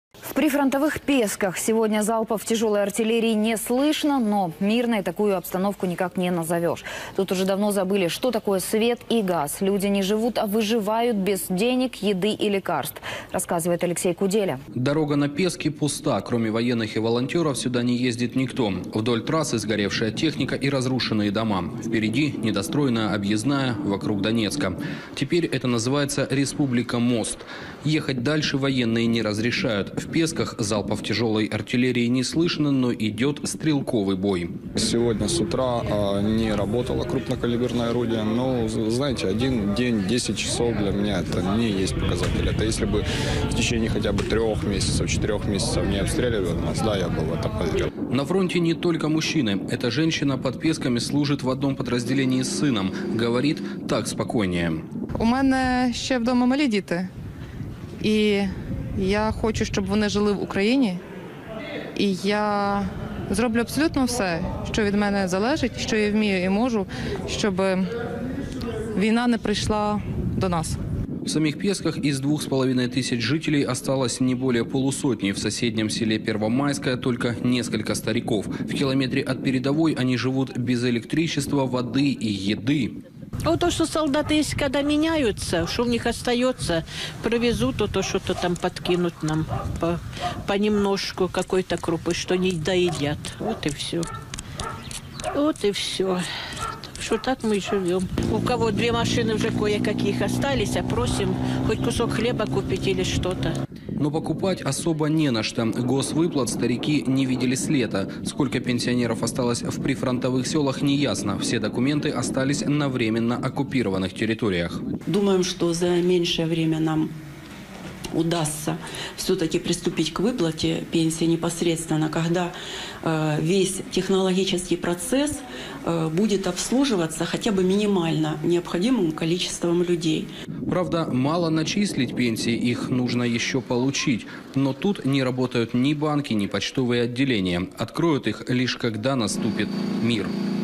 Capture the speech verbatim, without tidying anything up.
В прифронтовых Песках сегодня залпов тяжелой артиллерии не слышно, но мирной такую обстановку никак не назовешь. Тут уже давно забыли, что такое свет и газ. Люди не живут, а выживают без денег, еды и лекарств, рассказывает Алексей Куделя. Дорога на Пески пуста. Кроме военных и волонтеров сюда не ездит никто. Вдоль трассы сгоревшая техника и разрушенные дома. Впереди недостроенная объездная вокруг Донецка. Теперь это называется Республика Мост. Ехать дальше военные не разрешают. В Песках залпов тяжелой артиллерии не слышно, но идет стрелковый бой. Сегодня с утра а, не работало крупнокалиберное орудие. Но, знаете, один день, десять часов для меня это не есть показатель. Это если бы в течение хотя бы трех месяцев, четырех месяцев не обстреливали нас, да, я бы в это поверил. На фронте не только мужчины. Эта женщина под Песками служит в одном подразделении с сыном. Говорит, так спокойнее. У мене ще вдома малі діти. І я хочу, щоб вони жили в Україні. І я зроблю абсолютно все, що від мене залежить, що я вмію і можу, щоб війна не прийшла до нас. В самих Песках из двух с половиной тысяч жителей осталось не более полусотни. В соседнем селе Первомайское только несколько стариков. В километре от передовой они живут без электричества, воды и еды. А вот то, что солдаты, если когда меняются, что у них остается, привезут, то, то что-то там подкинут нам по, понемножку какой-то крупы, что не доедят. Вот и все. Вот и все. Что так мы и живем. У кого две машины уже кое-каких остались, а просим хоть кусок хлеба купить или что-то. Но покупать особо не на что. Госвыплат старики не видели с лета. Сколько пенсионеров осталось в прифронтовых селах, не ясно. Все документы остались на временно оккупированных территориях. Думаем, что за меньшее время нам удастся все-таки приступить к выплате пенсии непосредственно, когда э, весь технологический процесс э, будет обслуживаться хотя бы минимально необходимым количеством людей. Правда, мало начислить пенсии, их нужно еще получить. Но тут не работают ни банки, ни почтовые отделения. Откроют их лишь когда наступит мир.